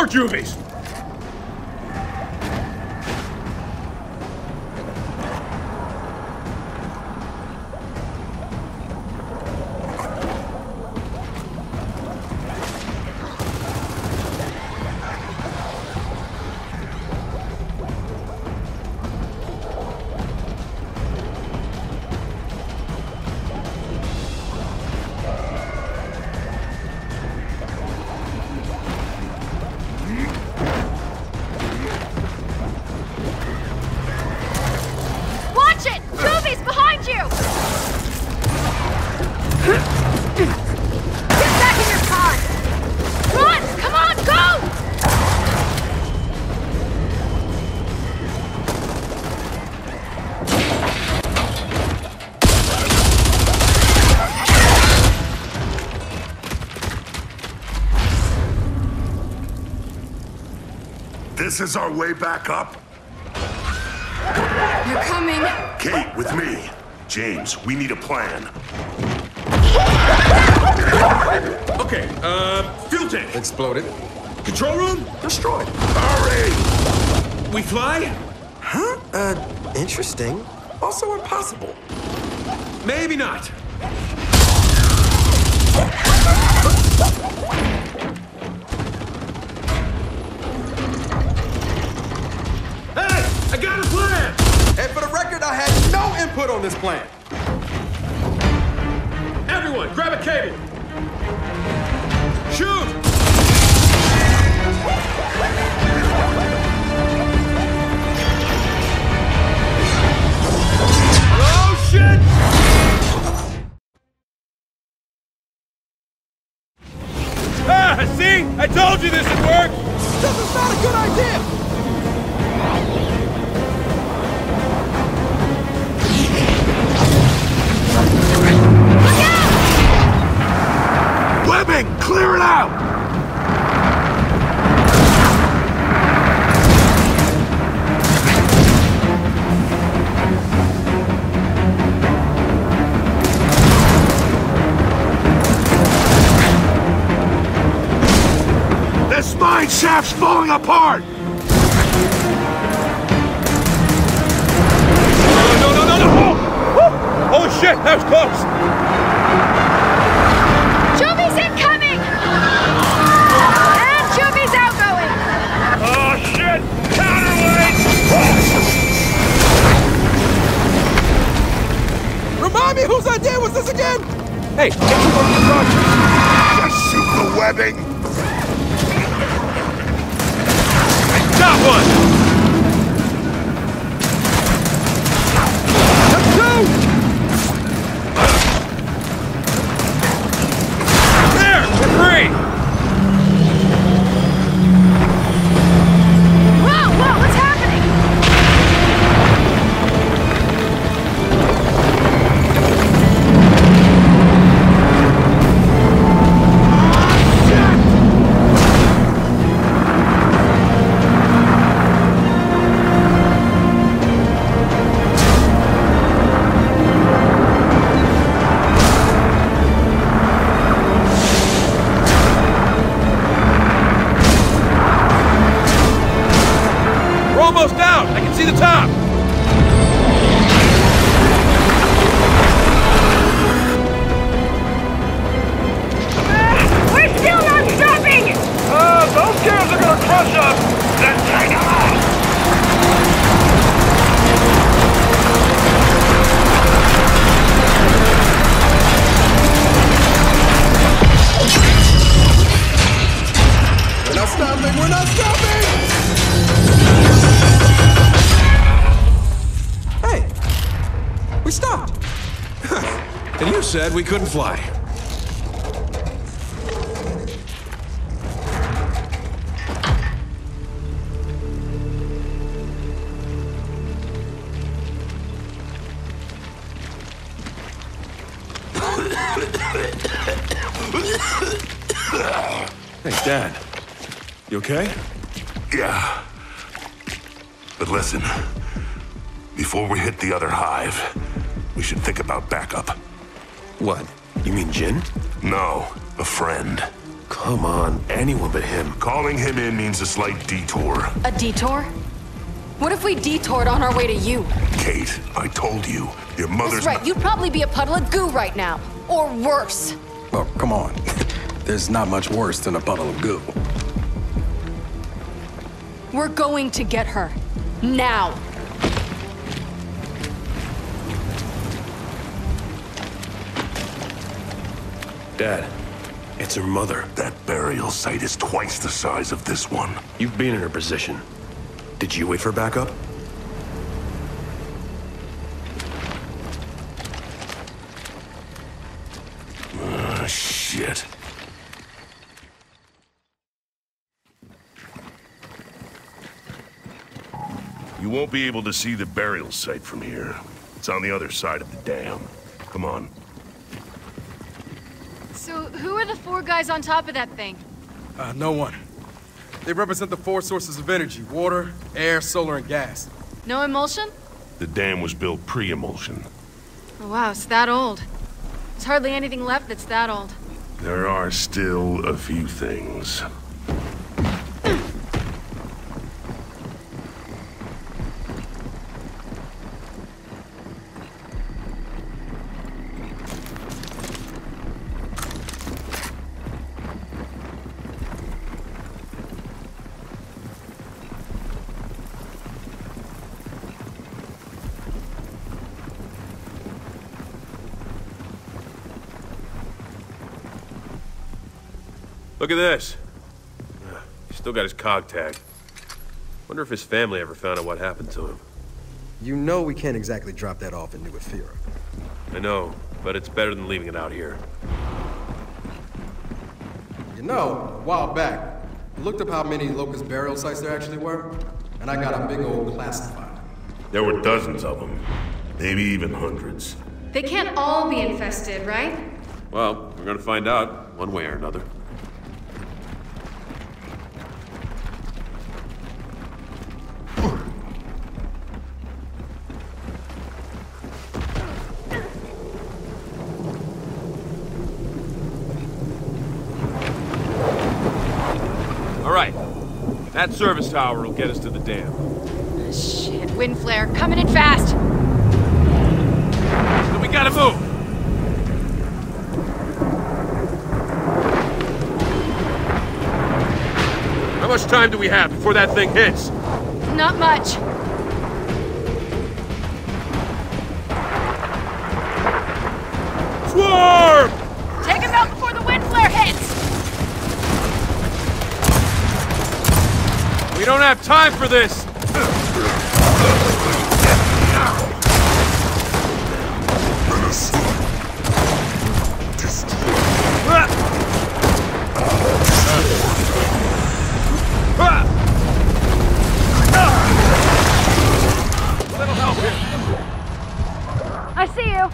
juvies! This is our way back up? You're coming. Kate, with me. James, we need a plan. Okay, fuel tank. Exploded. Control room? Destroyed. Hurry! We fly? Huh? Interesting. Also impossible. Maybe not. Hey! I got a plan! And for the record, I had no input on this plan. Everyone, grab a cable! Shoot! Oh, shit! Ah, see? I told you this would work! This is not a good idea! Webbing! Clear it out! This mine shaft's falling apart! No! Holy shit, that was close! Juvies incoming! And Juvies outgoing! Oh shit! Counterweight! Remind me whose idea was this again? Hey, get to work the front! Just shoot the webbing! Got one! Let's go! There! We're free! Whoa! What's happening? We're almost out! I can see the top! We're still not stopping! Those gears are gonna crush us! Then take them out! We're not stopping! We're not stopping! Hey! We stopped! And you said we couldn't fly. Hey, Dad. You okay? Yeah. But listen, before we hit the other hive, we should think about backup. What? You mean Jin? No, a friend. Come on, anyone but him. Calling him in means a slight detour. A detour? What if we detoured on our way to you? Kate, I told you, your mother's... That's right, you'd probably be a puddle of goo right now. Or worse. Oh, come on. There's not much worse than a puddle of goo. We're going to get her. Now. Dad, it's her mother. That burial site is twice the size of this one. You've been in her position. Did you wait for backup? Shit. You won't be able to see the burial site from here. It's on the other side of the dam. Come on. So, who are the four guys on top of that thing? No one. They represent the four sources of energy: water, air, solar, and gas. No emulsion? The dam was built pre-emulsion. Oh, wow, it's that old. There's hardly anything left that's that old. There are still a few things. Look at this. He's still got his cog tag. Wonder if his family ever found out what happened to him. You know we can't exactly drop that off in New Ephyra. I know, but it's better than leaving it out here. You know, a while back, I looked up how many Locust burial sites there actually were, and I got a big old classified. There were dozens of them. Maybe even hundreds. They can't all be infested, right? Well, we're gonna find out, one way or another. That service tower will get us to the dam. Shit, wind flare, coming in fast! Then we gotta move! How much time do we have before that thing hits? Not much. Swarm! Take him out before the wind flare hits! We don't have time for this! Little help here. I see you.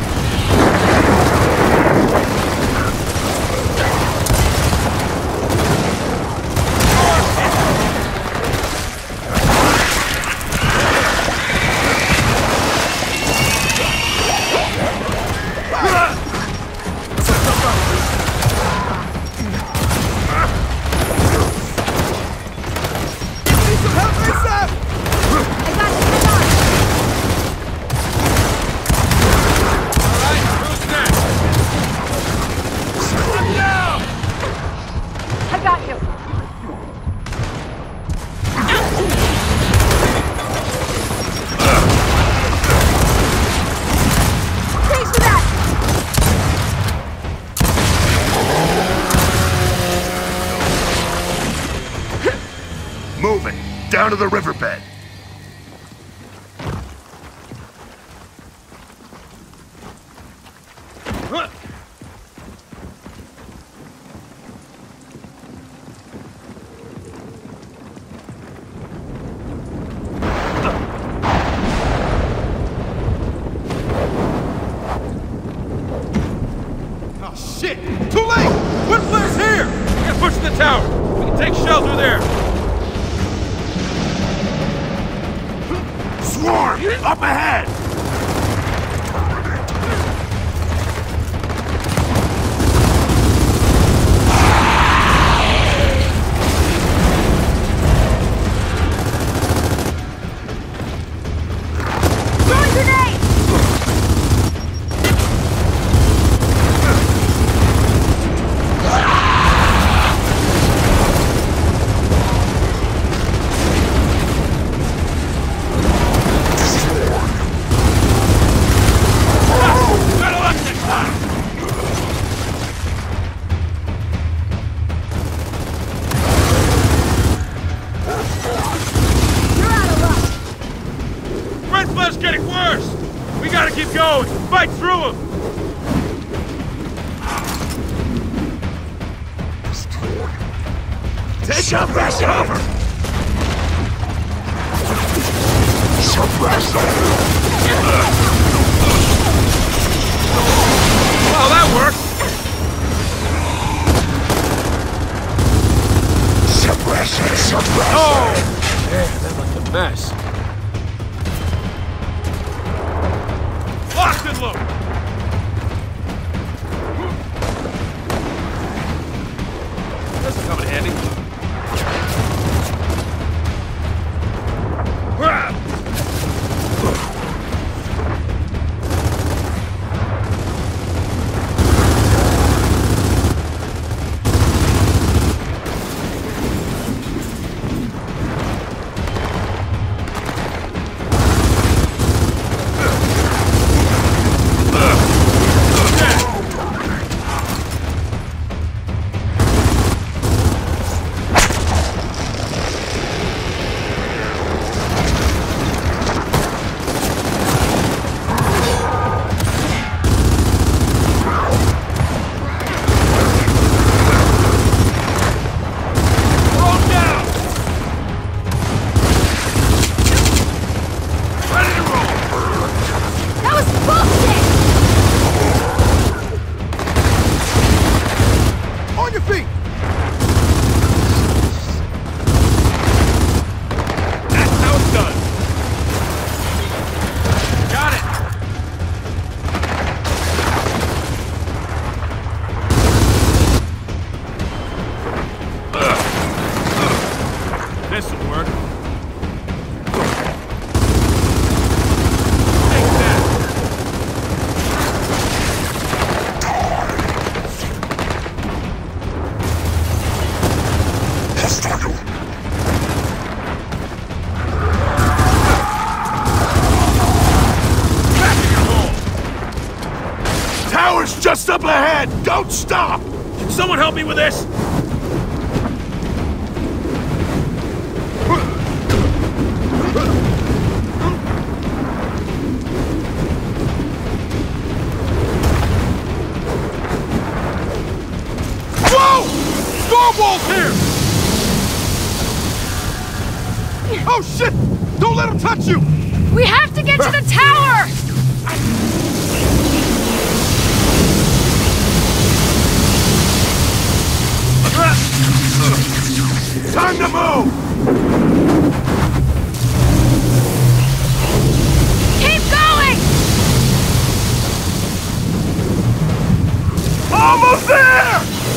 Moving! Down to the riverbed! Oh shit! Too late! Wind flare's here! We gotta push the tower! We can take shelter there! Swarm! Up ahead! worst! We gotta keep going! Fight through them! Take Suppress cover! Suppress them! Well, that worked! Suppress it! Suppress Oh! it! Man, that looked a mess. Locked and loaded! This'll come in handy. This'll work. Take that! Hostile! Back in your hole! Tower's just up ahead! Don't stop! Can someone help me with this? Stormwall's here! Oh shit! Don't let him touch you! We have to get to the tower! Time to move! Keep going! Almost there!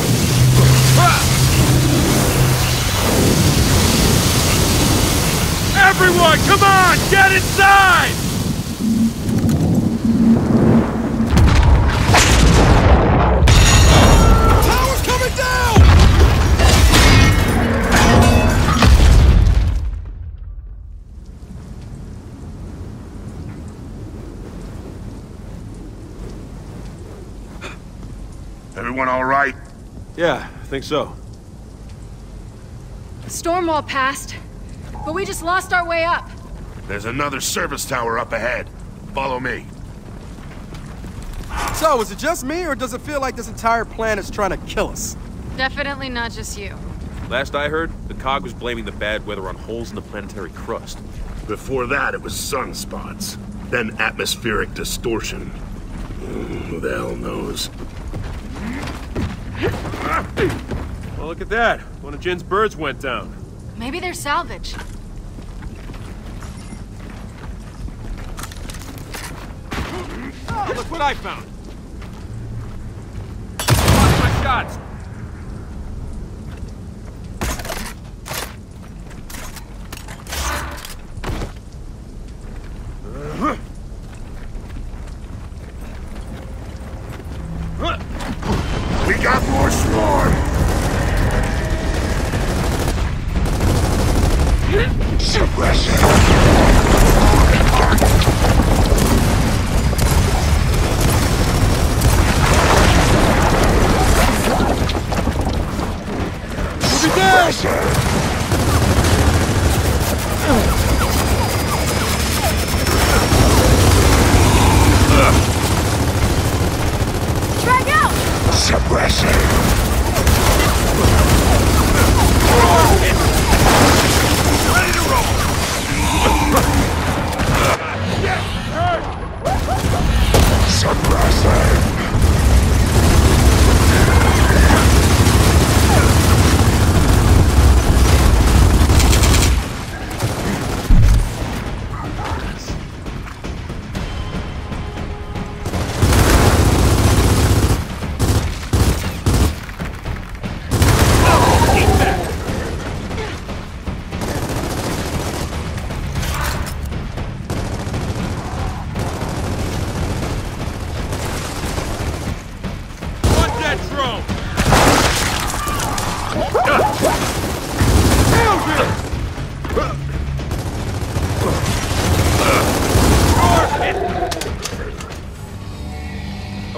Everyone, come on! Get inside! Tower's coming down! Everyone all right? Yeah, I think so. The storm wall passed, but we just lost our way up. There's another service tower up ahead. Follow me. So, is it just me, or does it feel like this entire planet's trying to kill us? Definitely not just you. Last I heard, the COG was blaming the bad weather on holes in the planetary crust. Before that, it was sunspots. Then atmospheric distortion. Who the hell knows? Well, look at that. One of Jin's birds went down. Maybe they're salvage. Oh, look what I found! Watch my shots! We got more swarm! Suppress We'll be dead!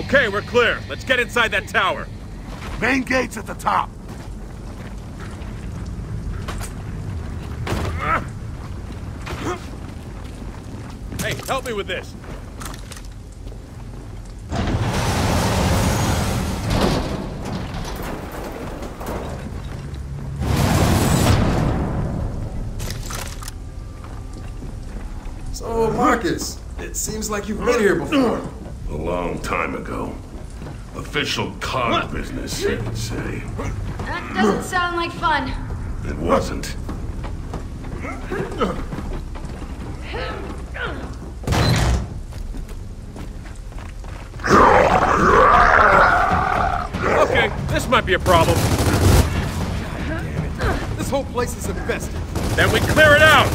Okay, we're clear. Let's get inside that tower. Main gate's at the top. Hey, help me with this. So, Marcus, it seems like you've been here before. A long time ago. Official cog business, you could say. That doesn't sound like fun. It wasn't. Okay, this might be a problem. This whole place is infested. Then we clear it out!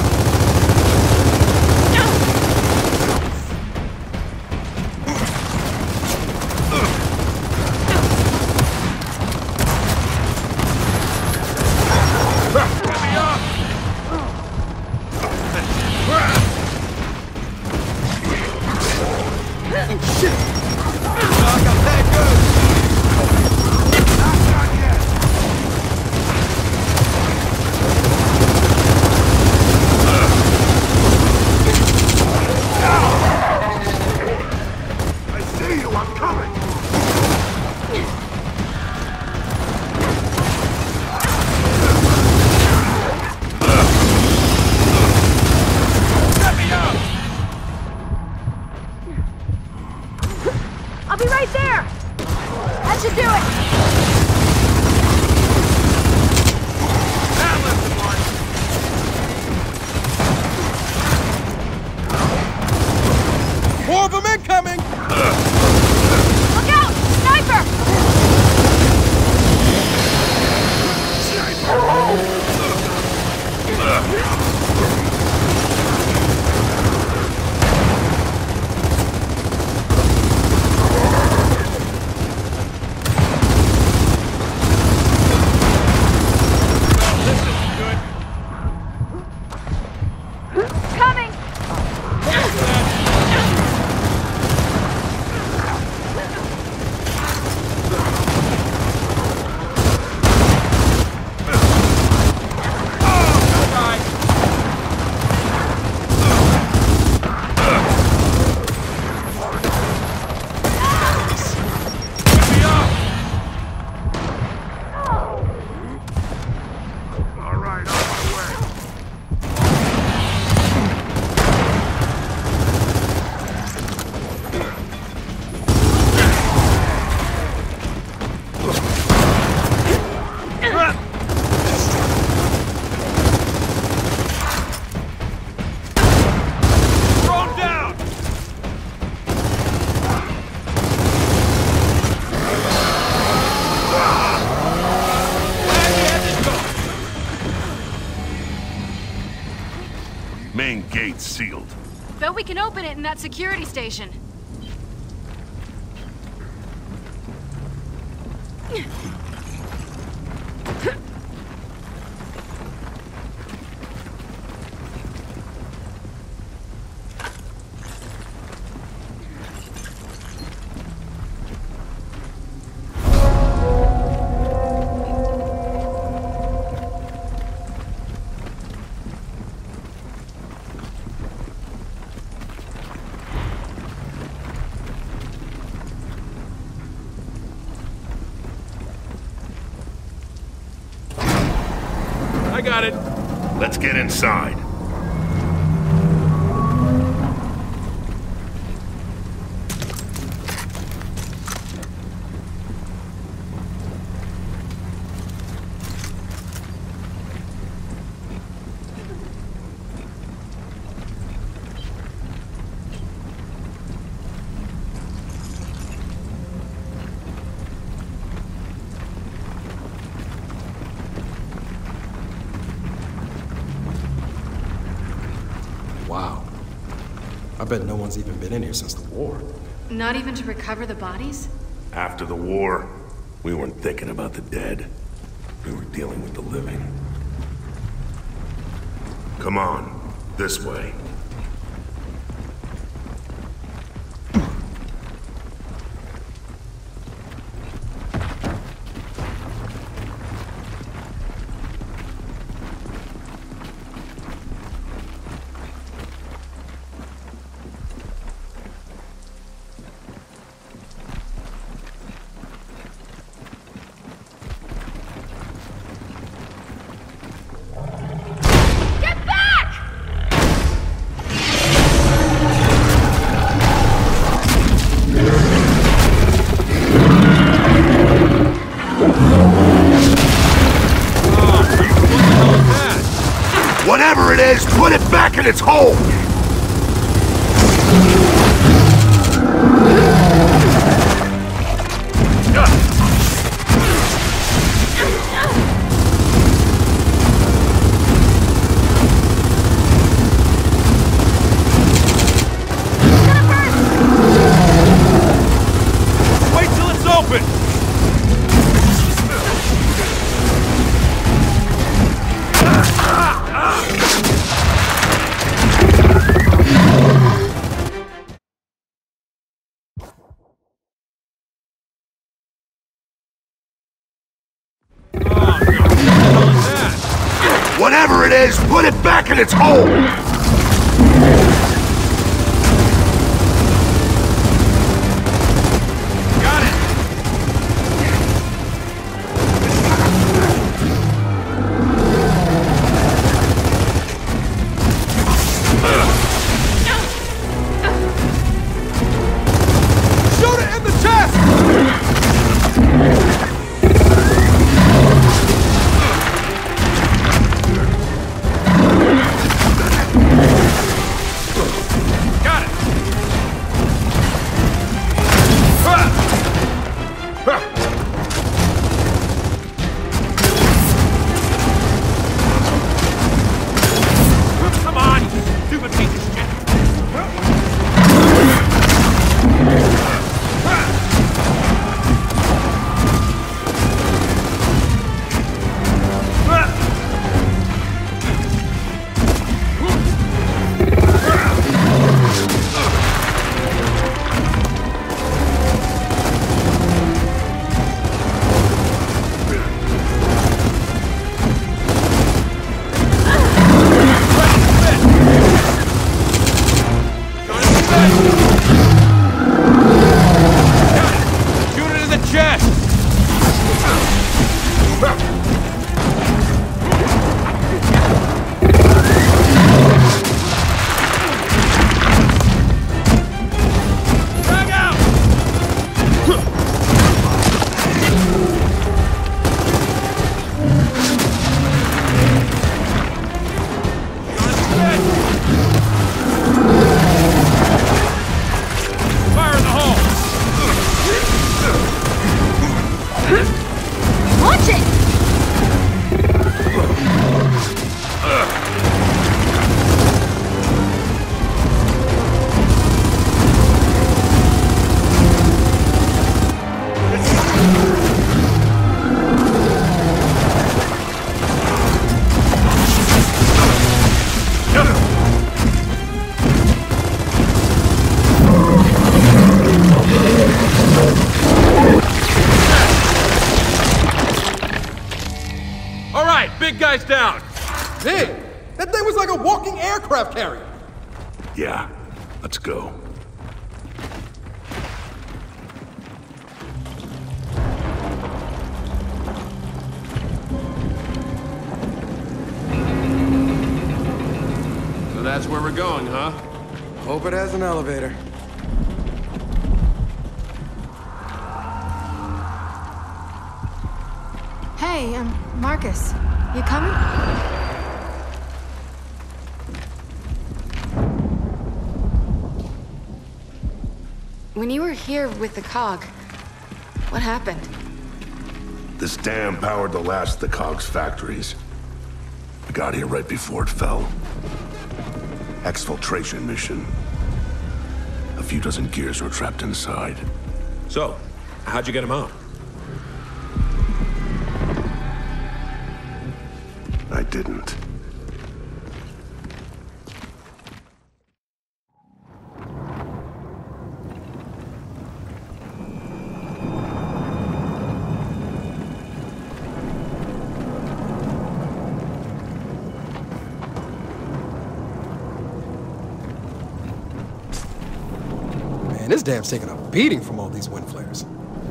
I'll be right there! That should do it! More of them incoming! Look out! Sniper! Coming! Main gate sealed. Bet we can open it in that security station. I got it. Let's get inside. Wow. I bet no one's even been in here since the war. Not even to recover the bodies? After the war, we weren't thinking about the dead. We were dealing with the living. Come on, this way. Whatever it is, put it back in its hole! Wait till it's open! Whatever it is, put it back in its hole! Got it! Shoot it in the chest! Got it! Come on, you stupid piece of shit! Shoot it in the chest! Drag out! Fire in the hole! Watch it! All right, big guy's down. Hey, that thing was like a walking aircraft carrier. Yeah, let's go. So that's where we're going, huh? Hope it has an elevator. Hey, Marcus. You coming? When you were here with the COG, what happened? This dam powered the last of the COG's factories. We got here right before it fell. Exfiltration mission. A few dozen gears were trapped inside. So, how'd you get him out? I didn't. Man, this dam's taking a beating from all these wind flares.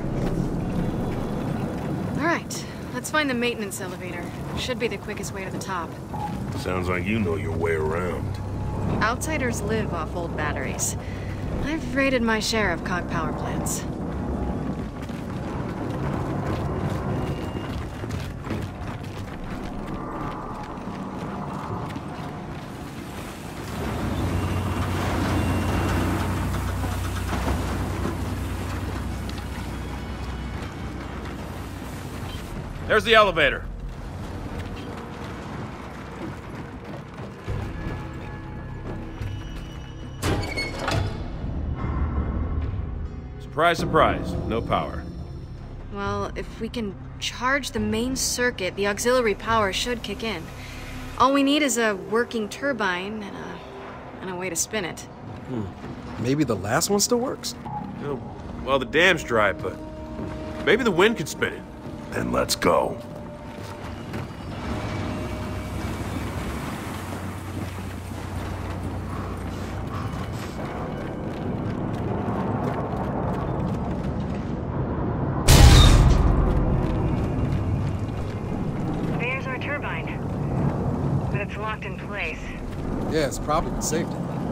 All right, let's find the maintenance elevator. Should be the quickest way to the top. Sounds like you know your way around. Outsiders live off old batteries. I've raided my share of COG power plants. There's the elevator. Surprise, surprise. No power. Well, if we can charge the main circuit, the auxiliary power should kick in. All we need is a working turbine and a way to spin it. Maybe the last one still works? Oh, well, the dam's dry, but maybe the wind could spin it. Then let's go. There's our turbine. But it's locked in place. Yeah, it's probably for safety.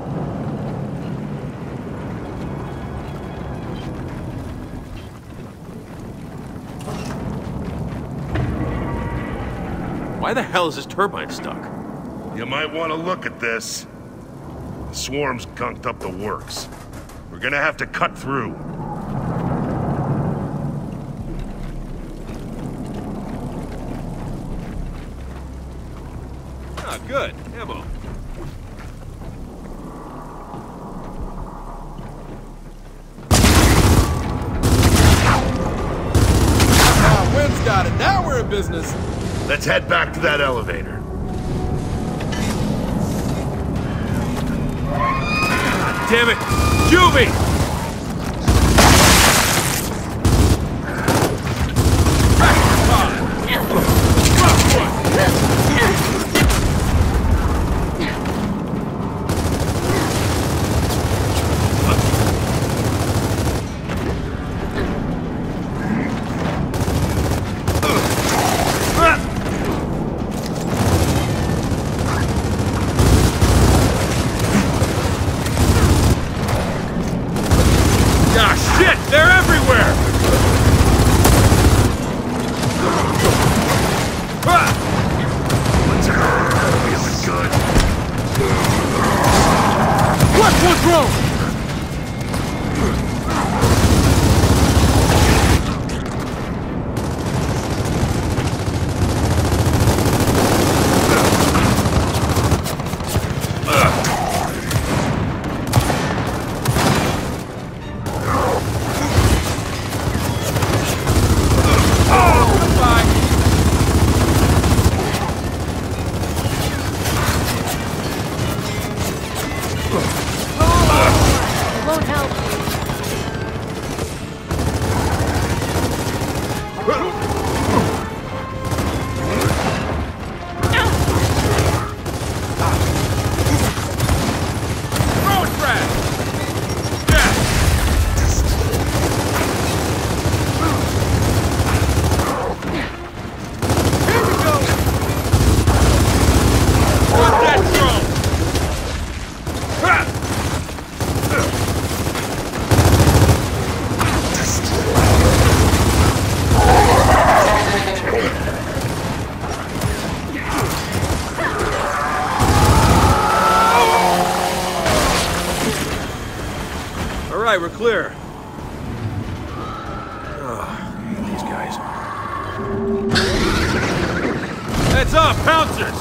Why the hell is this turbine stuck? You might want to look at this. The swarm's gunked up the works. We're gonna have to cut through. Ah, good. Ammo. Wind's got it. Now we're in business. Let's head back to that elevator. Damn it! Juvie! Ah, shit! They're everywhere! Let's go. Feeling good. What's wrong? Won't help. All right, we're clear. Oh, I hate these guys. Heads up, pouncers!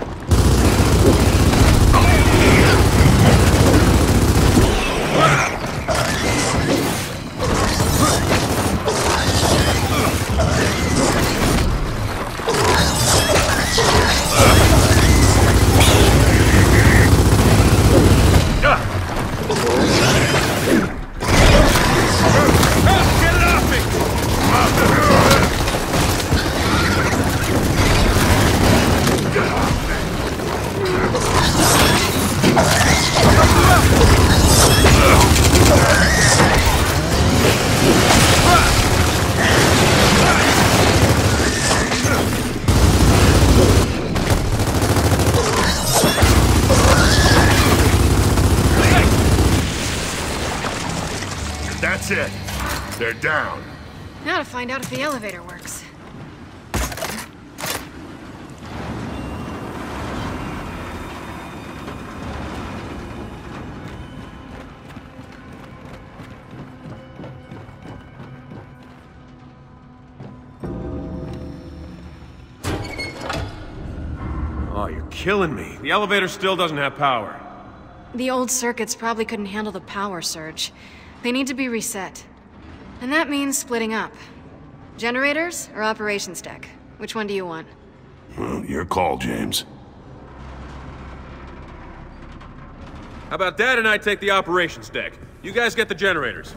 Get it off me! That's it. They're down. Now to find out if the elevator works. killing me. The elevator still doesn't have power. The old circuits probably couldn't handle the power surge. They need to be reset. And that means splitting up. Generators or operations deck? Which one do you want? Well, your call, James. How about Dad and I take the operations deck? You guys get the generators.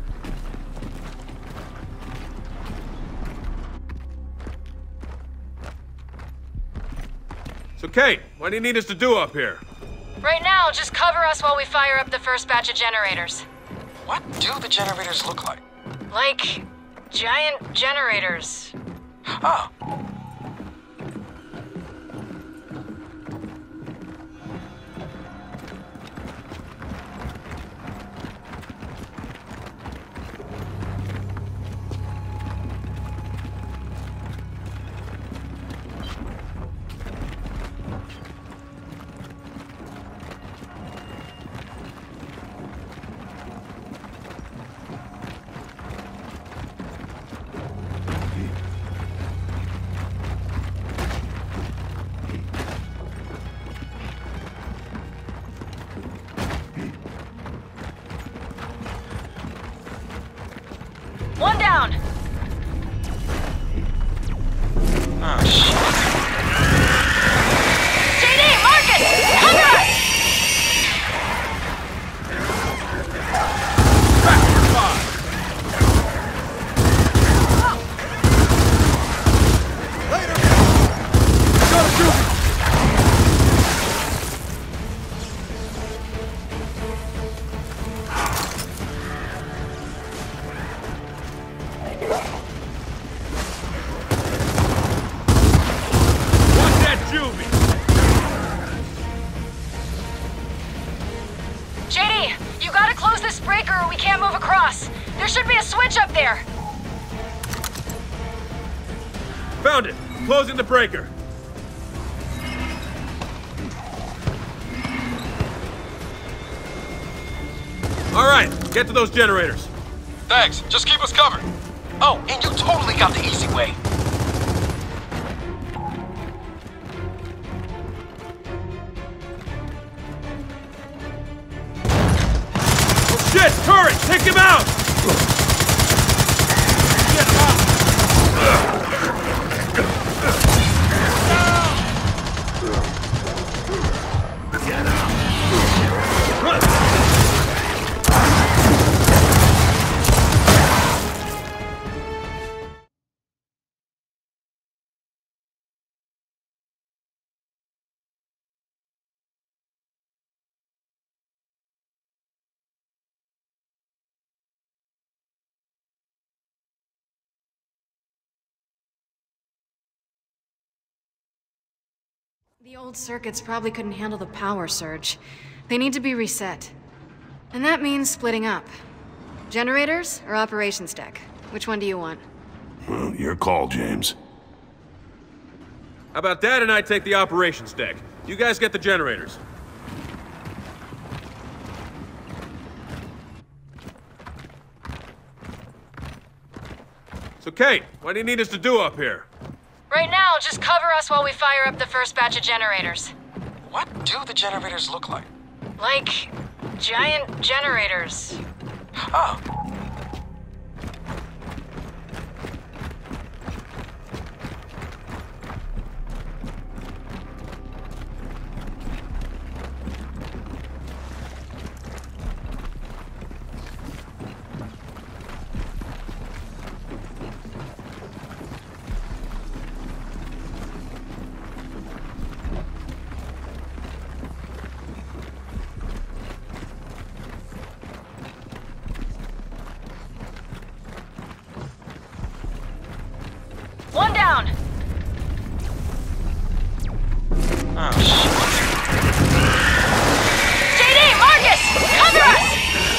So, Kate, what do you need us to do up here? Right now, just cover us while we fire up the first batch of generators. What do the generators look like? Like, giant generators. Oh. One down! Oh, shit. JD, Marcus! Cover us! JD, you gotta close this breaker or we can't move across. There should be a switch up there. Found it! Closing the breaker. All right, get to those generators. Thanks. Just keep us covered. Oh, and you totally got the easy way. Shit! Turret! Take him out! Get him out! The old circuits probably couldn't handle the power surge. They need to be reset. And that means splitting up. Generators or operations deck? Which one do you want? Well, your call, James. How about Dad and I take the operations deck? You guys get the generators. So, Kate, what do you need us to do up here? Right now, just cover us while we fire up the first batch of generators. What do the generators look like? Like, giant generators. Oh. One down! Oh, shit. JD, Marcus! Cover us!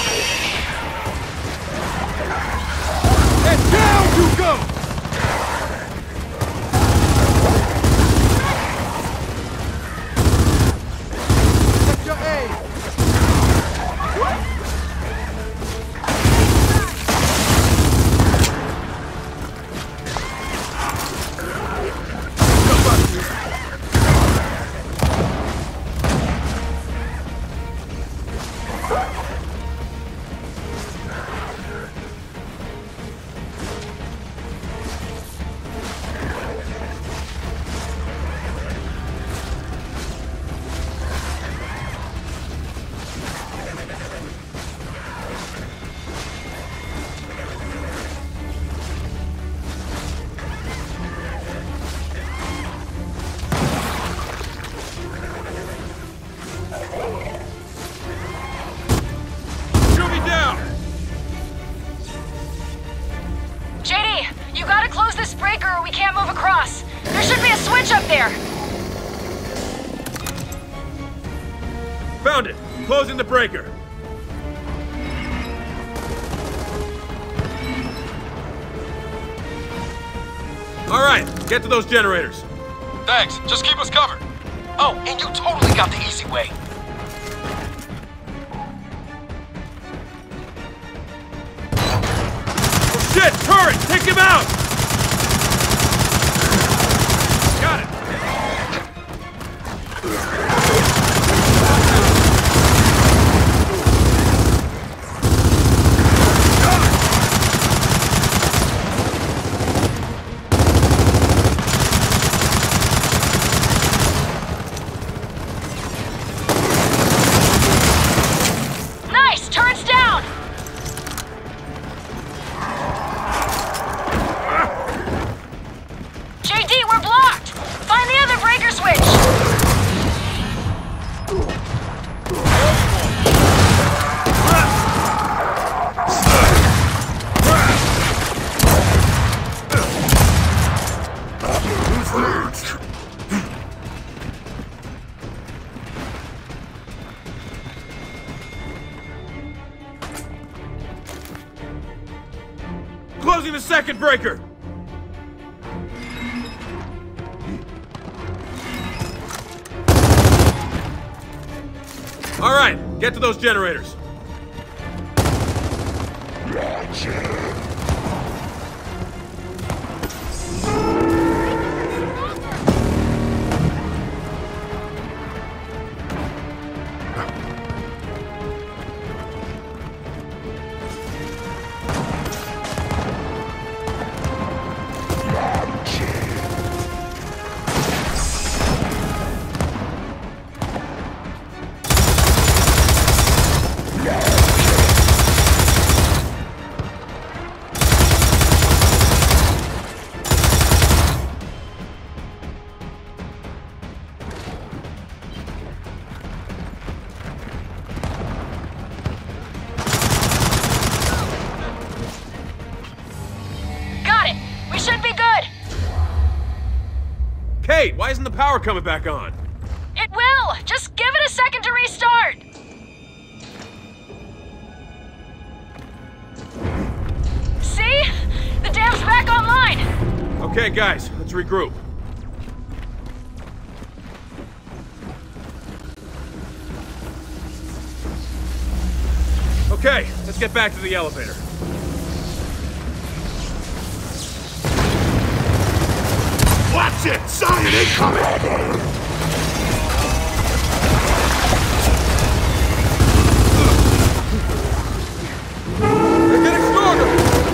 And down you go! What's your aim? move across. There should be a switch up there. Found it! Closing the breaker. All right, get to those generators. Thanks. Just keep us covered. Oh, and you totally got the easy way. Oh, shit! Turret! Take him out! Got it! Nice! Turret's down! JD, we're blocked! Find the other breaker switch! Closing the second breaker! All right, get to those generators. Got it! We should be good! Kate, why isn't the power coming back on? It will! Just give it a second to restart! See? The dam's back online! Okay, guys, let's regroup. Okay, let's get back to the elevator. Watch it! Zion incoming! They're getting stronger!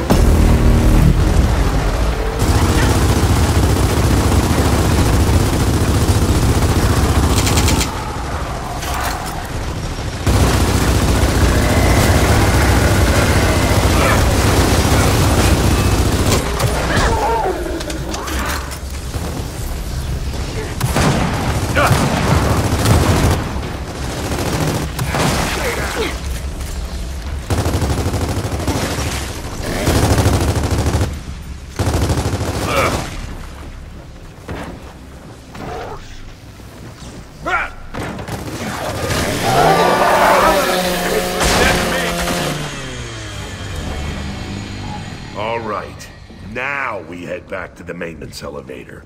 All right. Now we head back to the maintenance elevator.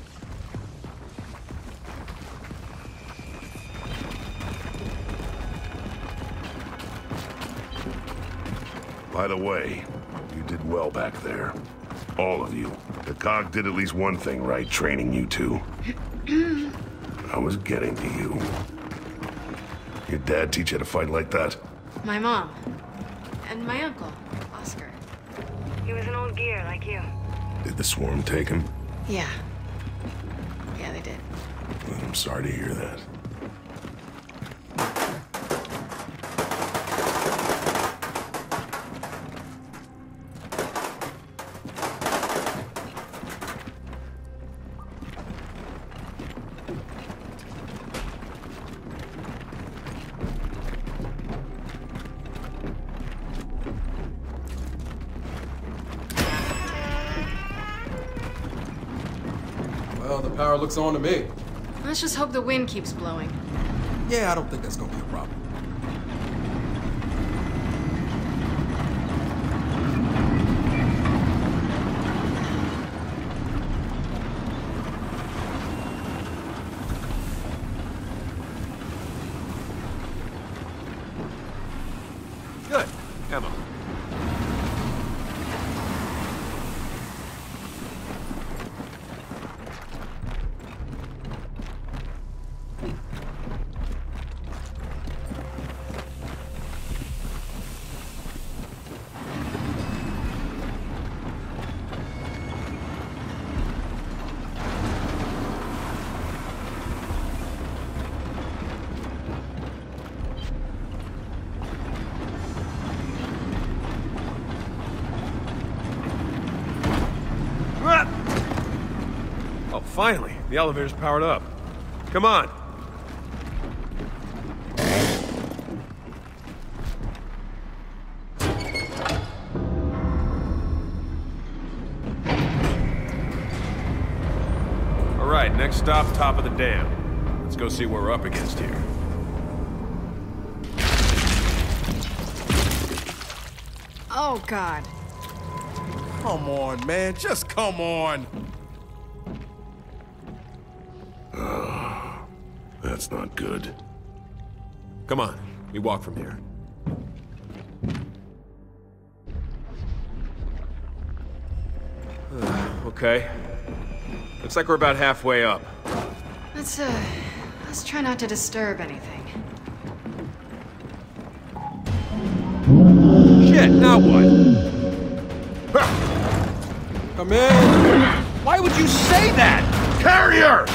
By the way, you did well back there. All of you. The COG did at least one thing right, training you two. I was getting to you. Your dad teach you to fight like that? My mom. And my uncle, Oscar. He was an old gear like you. Did the swarm take him? Yeah. Yeah, they did. Well, I'm sorry to hear that. the power looks on to me. Let's just hope the wind keeps blowing. Yeah, I don't think that's gonna be a problem. Good. Ammo. Oh, finally. The elevator's powered up. Come on. All right, next stop, top of the dam. Let's go see what we're up against here. Oh, God. Come on, man. Just come on. That's not good. Come on, we walk from here. Okay. Looks like we're about halfway up. Let's try not to disturb anything. Shit, now what? Come in! Why would you say that? Carrier!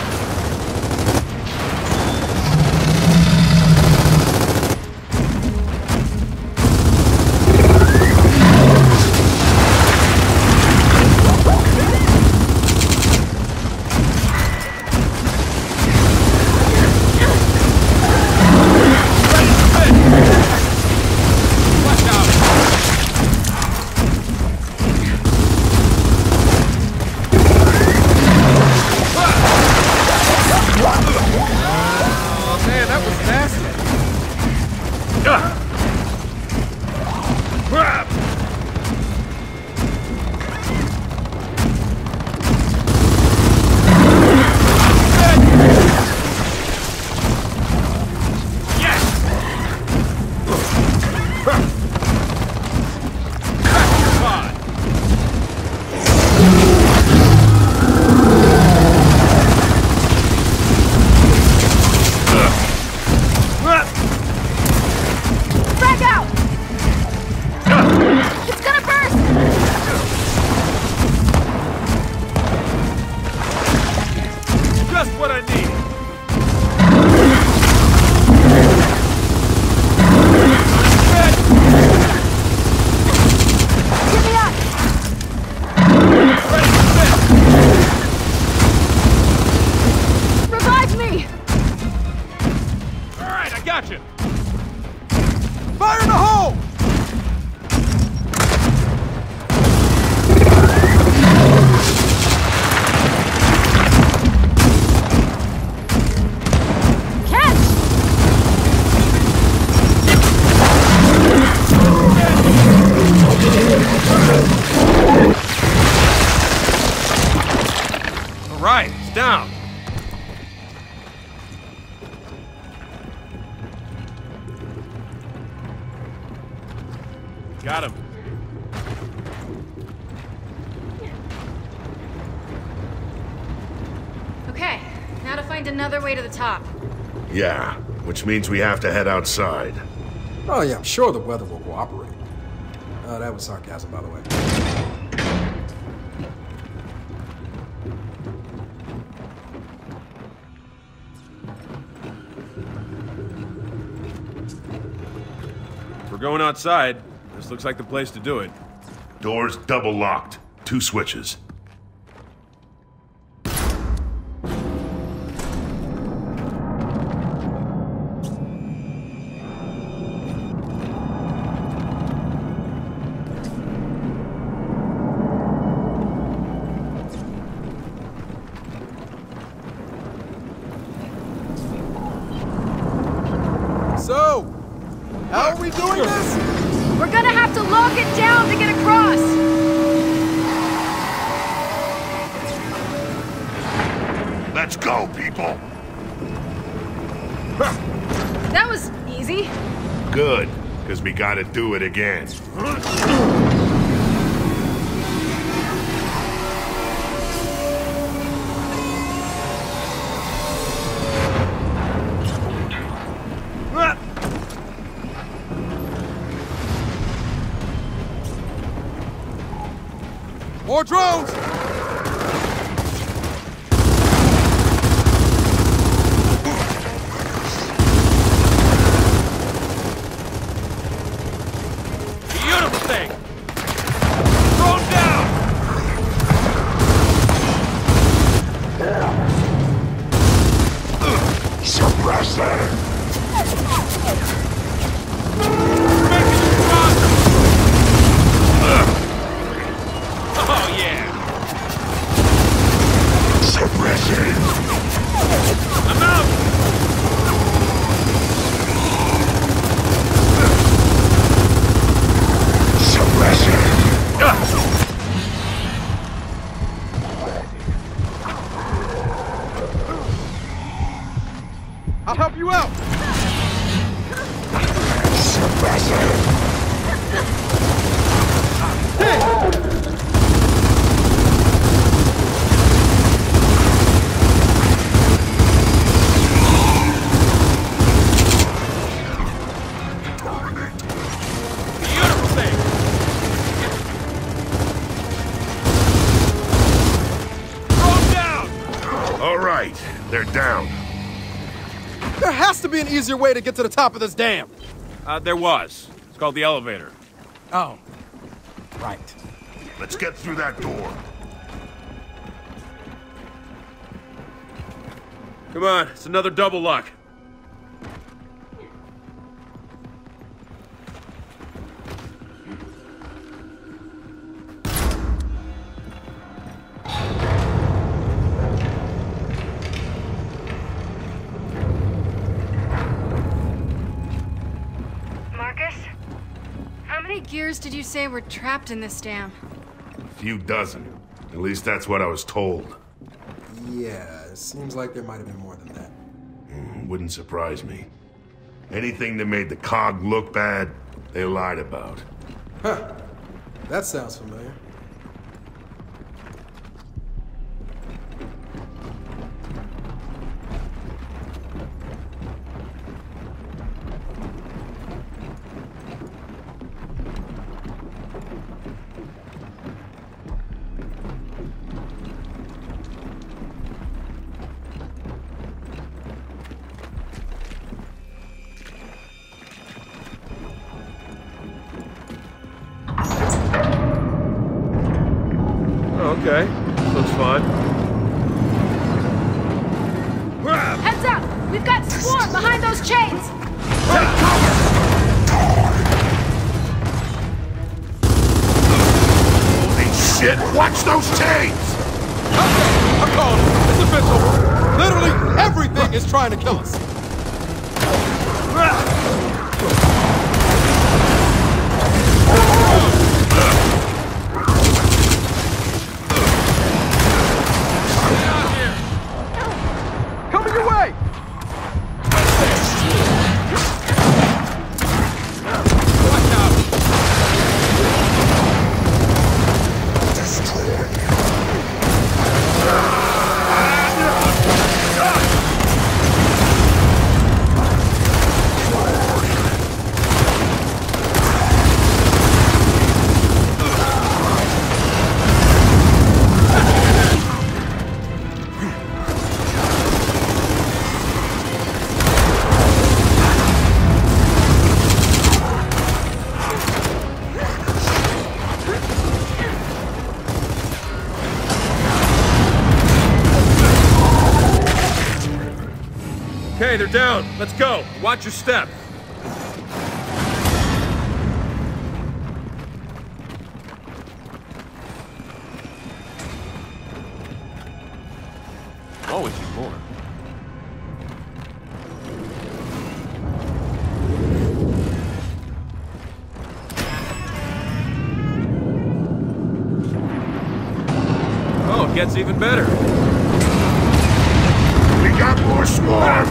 right, it's down. Got him. Okay, now to find another way to the top. Yeah, which means we have to head outside. Oh yeah, I'm sure the weather will cooperate. That was sarcasm, by the way. We're going outside. This looks like the place to do it. Doors double locked. 2 switches. So, how are we doing this? We're gonna have to log it down to get across! Let's go, people! That was easy. Good, because we gotta do it again. More drones! Beautiful thing! Drone down! Suppress that! Oh, yeah! Suppressing! I'm out! Suppressing! I'll help you out! Suppressing! Beautiful thing! Drone down! All right, they're down. There has to be an easier way to get to the top of this dam! There was. It's called the elevator. Oh. Right. Let's get through that door. Come on, it's another double lock. Marcus? How many gears did you say were trapped in this dam? A few dozen. At least that's what I was told. Yeah, it seems like there might have been more than that. Wouldn't surprise me. Anything that made the COG look bad, they lied about. Huh. That sounds familiar. Okay, looks fun. Heads up! We've got Swarm behind those chains! Holy shit! Watch those chains! Okay, I'm calling it. It's official. Literally everything is trying to kill us. Coming your way! Watch out! Okay, they're down. Let's go. Watch your step. Always need more. gets even better. We got more swarm!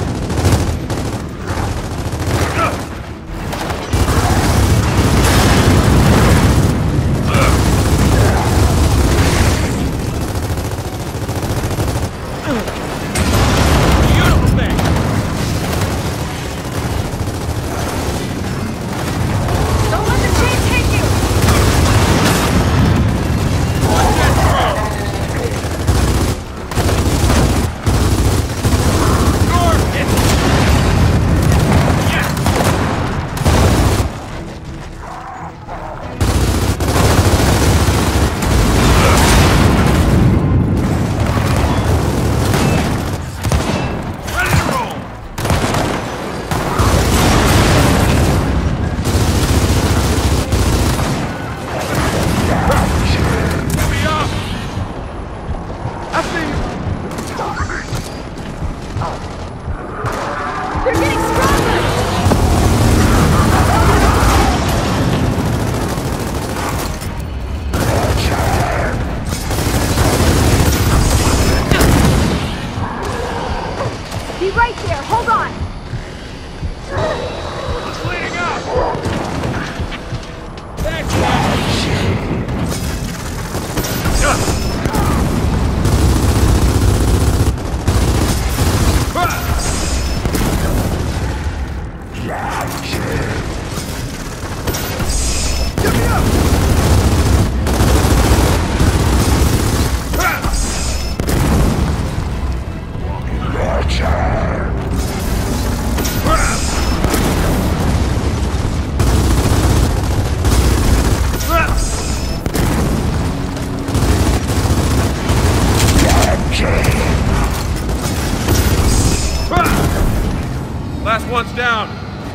Last one's down.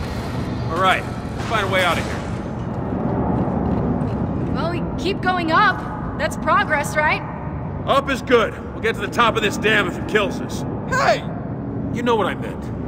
All right, let's find a way out of here. Well, we keep going up. That's progress, right? Up is good. We'll get to the top of this dam if it kills us. Hey! You know what I meant.